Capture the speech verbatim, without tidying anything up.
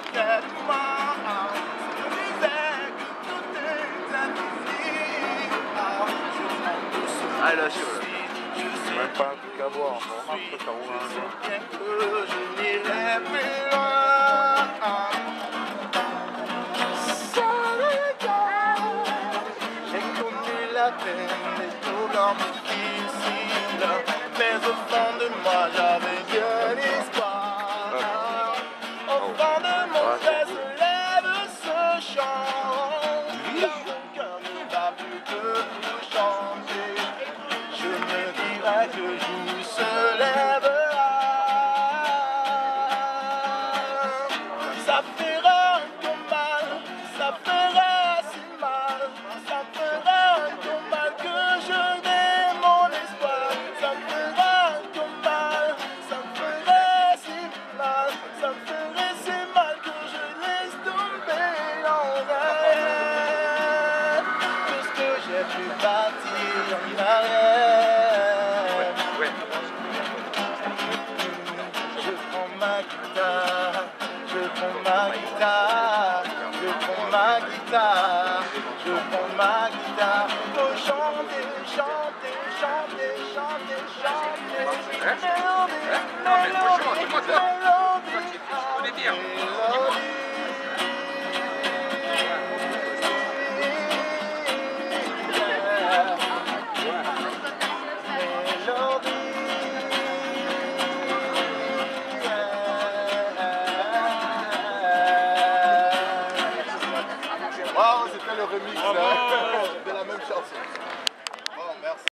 près de moi. Je me disais que tout était difficile. Je prends tout ce Ah là, chaud là. je sais Même pas un truc à boire, on remarque que ça roule un jour. bien que je n'irai plus loin. Seul et seul, j'ai connu la peine et tout dans mes difficiles. Mais au fond de moi, j'avais bien l'espoir. Au fond de mon cœur se lève ce chant. Car mon cœur ne va plus que vous chanter. Je me dirai que le jour se lèvera. Ça fera un mal, ça fera si mal, ça fera un mal que je n'ai mon espoir. Ça fera un mal, ça ferait si mal, ça ferait si mal que je laisse tomber en rêve. Tout ce que j'ai pu bâtir en arrière. Ouais. Je prends ma guitare, je prends ma guitare, je prends ma guitare, je prends ma guitare pour chanter, chanter, chanter, chanter, chanter. Hein? Hein? Non, mais franchement, c'est moi ça.